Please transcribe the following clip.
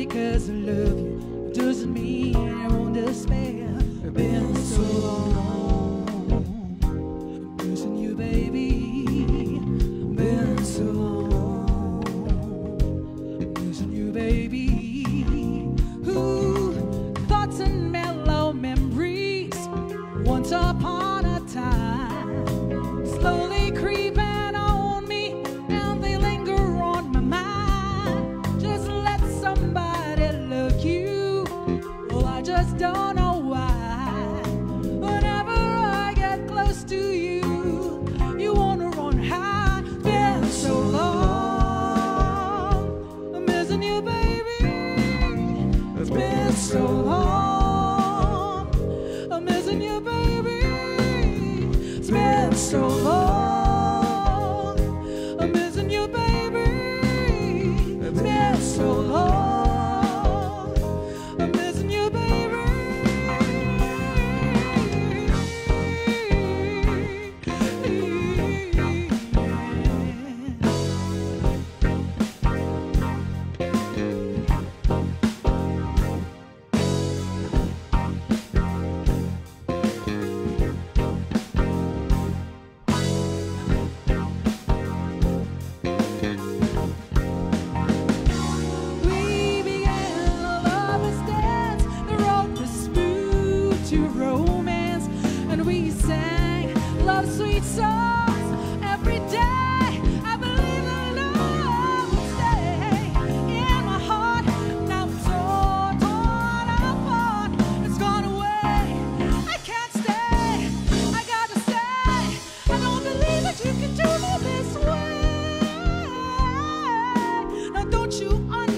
because I love you doesn't mean I won't despair. It's been so long, I'm missing you, baby. Been so long, I'm missing you, baby. Ooh, thoughts and mellow memories, once upon a time, slowly creeping on me, and they linger on my mind. Just let somebody love you. Well, I just don't know why. Whenever I get close to you, you wanna run high. Been so long, I'm missing you, baby. It's been so long, I'm missing you, baby. It's been so long, I'm missing you, baby. It's been so long, I'm missing you, baby. We began a lover's dance. The road was smooth to romance, and we sang love sweet songs every day. I believe that love would stay in my heart. Now it's all torn apart. It's gone away. I can't stay. I gotta stay. I don't believe that you can do me this way. Now don't you understand?